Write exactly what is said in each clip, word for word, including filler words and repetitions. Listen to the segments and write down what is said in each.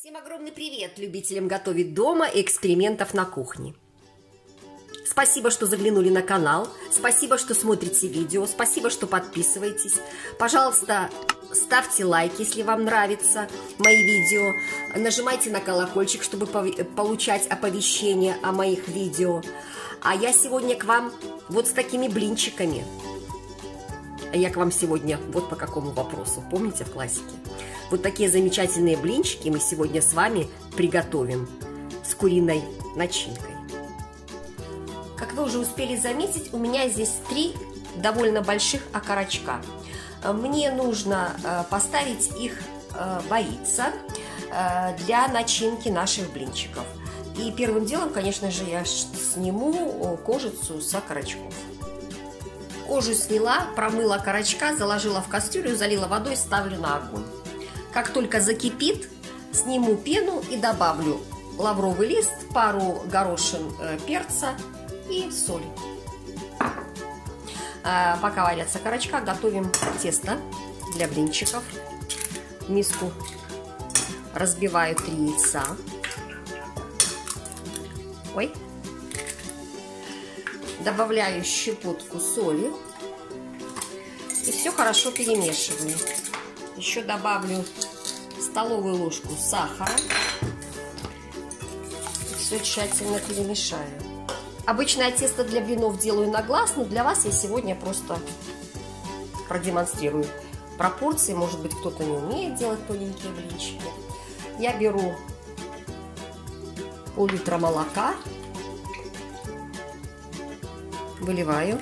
Всем огромный привет любителям готовить дома и экспериментов на кухне. Спасибо, что заглянули на канал, спасибо, что смотрите видео, спасибо, что подписываетесь. Пожалуйста, ставьте лайк, если вам нравятся мои видео. Нажимайте на колокольчик, чтобы получать оповещения о моих видео. А я сегодня к вам вот с такими блинчиками. А я к вам сегодня вот по какому вопросу, помните в классике? Вот такие замечательные блинчики мы сегодня с вами приготовим с куриной начинкой. Как вы уже успели заметить, у меня здесь три довольно больших окорочка. Мне нужно поставить их вариться для начинки наших блинчиков. И первым делом, конечно же, я сниму кожицу с окорочков. Кожу сняла, промыла окорочка, заложила в кастрюлю, залила водой, ставлю на огонь. Как только закипит, сниму пену и добавлю лавровый лист, пару горошин э, перца и соль. А, пока варятся окорочка, готовим тесто для блинчиков. В миску разбиваю три яйца. Ой. Добавляю щепотку соли и все хорошо перемешиваю. Еще добавлю столовую ложку сахара. Все тщательно перемешаю. Обычное тесто для блинов делаю на глаз, но для вас я сегодня просто продемонстрирую пропорции. Может быть, кто-то не умеет делать тоненькие блинчики. Я беру пол-литра молока, выливаю.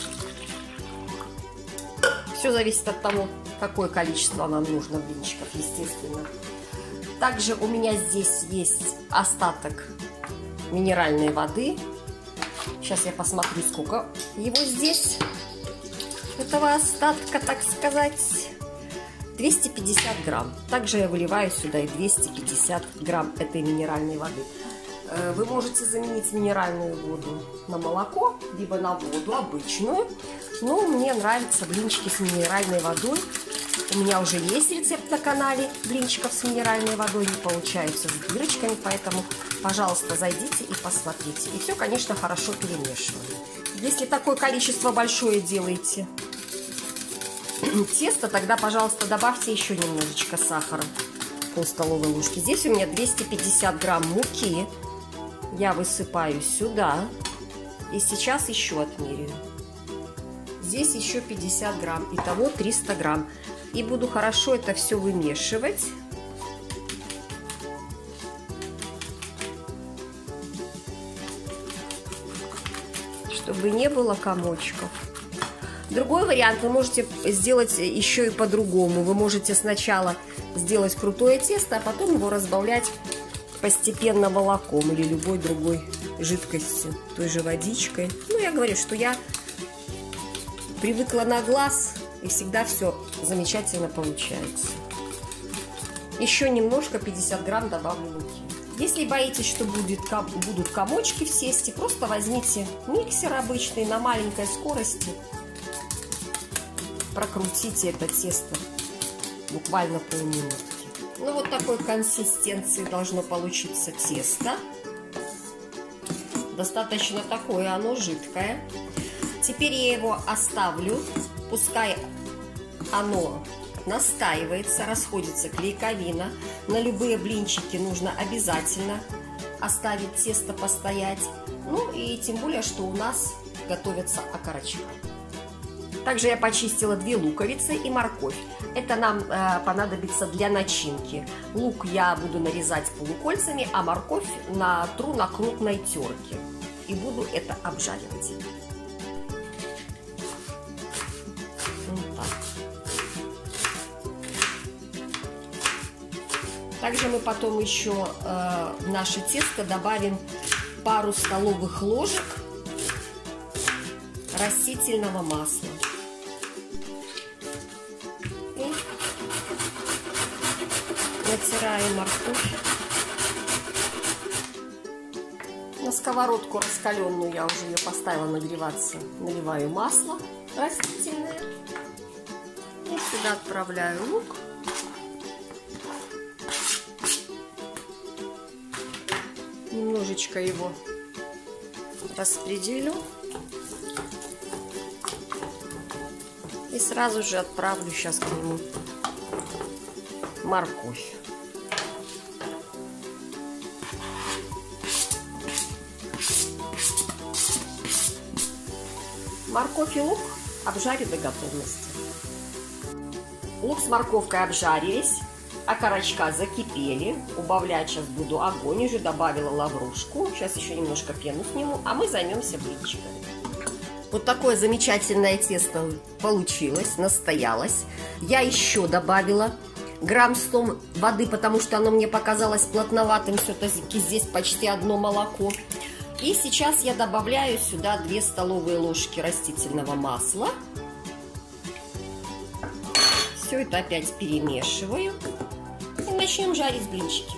Все зависит от того, какое количество нам нужно блинчиков, естественно. Также у меня здесь есть остаток минеральной воды. Сейчас я посмотрю, сколько его здесь. Этого остатка, так сказать, двести пятьдесят грамм. Также я выливаю сюда и двести пятьдесят грамм этой минеральной воды. Вы можете заменить минеральную воду на молоко, либо на воду обычную. Но мне нравятся блинчики с минеральной водой. У меня уже есть рецепт на канале блинчиков с минеральной водой, не получаются с дырочками, поэтому, пожалуйста, зайдите и посмотрите. И все, конечно, хорошо перемешиваю. Если такое количество большое делаете тесто, тогда, пожалуйста, добавьте еще немножечко сахара, пол столовой ложки. Здесь у меня двести пятьдесят грамм муки. Я высыпаю сюда и сейчас еще отмеряю. Здесь еще пятьдесят грамм, итого триста грамм. И буду хорошо это все вымешивать. Чтобы не было комочков. Другой вариант вы можете сделать еще и по-другому. Вы можете сначала сделать крутое тесто, а потом его разбавлять постепенно молоком или любой другой жидкостью, той же водичкой. Ну, я говорю, что я привыкла на глаз, и всегда все замечательно получается. Еще немножко, пятьдесят грамм добавлю муки. Если боитесь, что будет, будут комочки в тесте, просто возьмите миксер обычный на маленькой скорости. Прокрутите это тесто буквально полминутки. Ну, вот такой консистенции должно получиться тесто. Достаточно такое оно жидкое. Теперь я его оставлю, пускай оно настаивается, расходится клейковина. На любые блинчики нужно обязательно оставить тесто постоять. Ну и тем более, что у нас готовятся окорочка. Также я почистила две луковицы и морковь. Это нам э, понадобится для начинки. Лук я буду нарезать полукольцами, а морковь натру на крупной терке. И буду это обжаривать. Вот так. Также мы потом еще э, в наше тесто добавим пару столовых ложек растительного масла. И натираем морковь. На сковородку раскаленную я уже ее поставила нагреваться. Наливаю масло растительное. И сюда отправляю лук. Немножечко его распределю. И сразу же отправлю сейчас к нему морковь. Морковь и лук обжарю до готовности. Лук с морковкой обжарились, окорочка закипели. Убавлять сейчас буду огонь. Уже добавила лаврушку. Сейчас еще немножко пену сниму, а мы займемся блинчиками. Вот такое замечательное тесто получилось, настоялось. Я еще добавила грамм сто воды, потому что оно мне показалось плотноватым. Все-таки здесь почти одно молоко. И сейчас я добавляю сюда две столовые ложки растительного масла. Все это опять перемешиваю. И начнем жарить блинчики.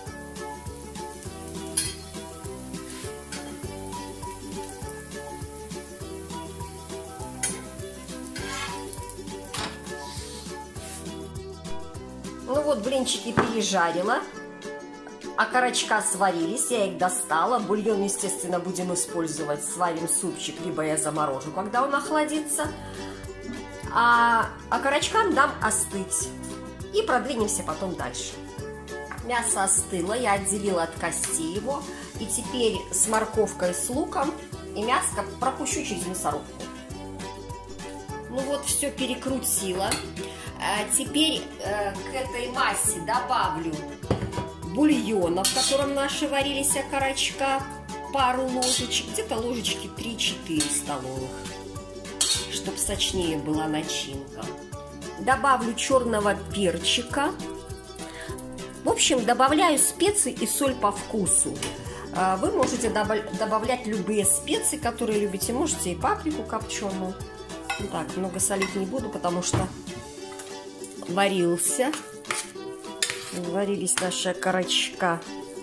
Ну вот, блинчики пережарила, окорочка сварились, я их достала. Бульон, естественно, будем использовать, сварим супчик, либо я заморожу, когда он охладится. А окорочкам дам остыть и продвинемся потом дальше. Мясо остыло, я отделила от кости его. И теперь с морковкой, с луком и мяско пропущу через мясорубку. Ну вот, все перекрутила. Теперь э, к этой массе добавлю бульона, в котором наши варились окорочка, пару ложечек, где-то ложечки три-четыре столовых, чтобы сочнее была начинка. Добавлю черного перчика. В общем, добавляю специи и соль по вкусу. Вы можете добавлять любые специи, которые любите. Можете и паприку копченую. Так, много солить не буду, потому что варился. Варились наши окорочка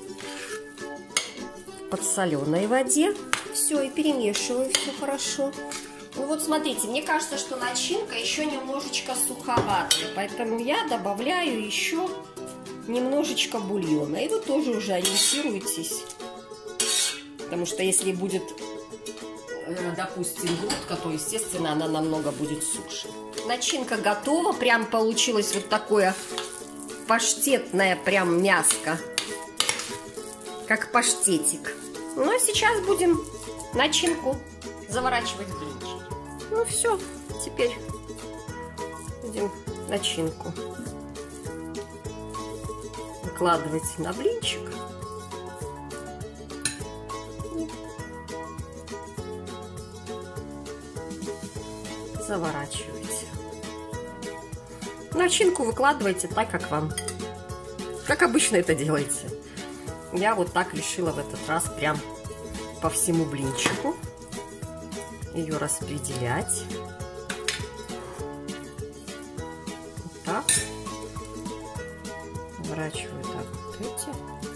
в подсоленой воде. Все, и перемешиваю все хорошо. Ну вот смотрите, мне кажется, что начинка еще немножечко суховатая, поэтому я добавляю еще немножечко бульона. И вы тоже уже ориентируетесь, потому что если будет, допустим, грудка, то, естественно, она намного будет суше. Начинка готова, прям получилось вот такое паштетное прям мяско, как паштетик. Ну а сейчас будем начинку заворачивать в блинчики. Ну все, теперь будем начинку выкладывать на блинчик. Заворачивайте. Начинку выкладывайте так, как вам, как обычно это делаете. Я вот так решила в этот раз прям по всему блинчику ее распределять. Вот так. Поворачиваю так вот эти.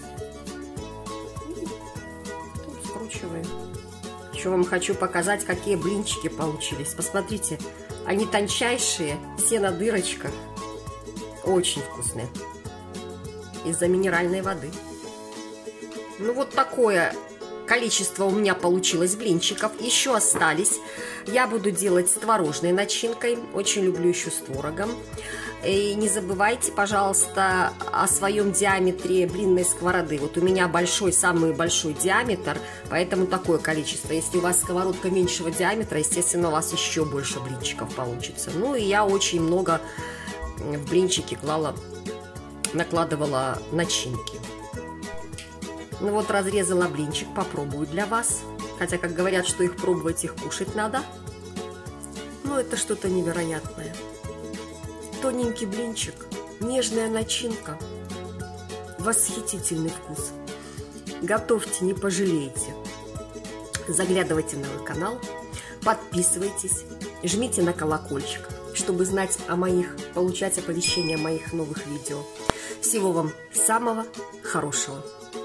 И тут скручиваю. Еще вам хочу показать, какие блинчики получились. Посмотрите, они тончайшие, все на дырочках. Очень вкусные. Из-за минеральной воды. Ну вот такое количество у меня получилось блинчиков. Еще остались. Я буду делать с творожной начинкой. Очень люблю еще с творогом. И не забывайте, пожалуйста, о своем диаметре блинной сковороды. Вот у меня большой, самый большой диаметр, поэтому такое количество. Если у вас сковородка меньшего диаметра, естественно, у вас еще больше блинчиков получится. Ну и я очень много в блинчики клала, накладывала начинки. Ну вот разрезала блинчик, попробую для вас. Хотя, как говорят, что их пробовать, их кушать надо. Но это что-то невероятное. Тоненький блинчик, нежная начинка, восхитительный вкус. Готовьте, не пожалеете. Заглядывайте на мой канал, подписывайтесь, жмите на колокольчик, чтобы знать о моих, получать оповещения о моих новых видео. Всего вам самого хорошего.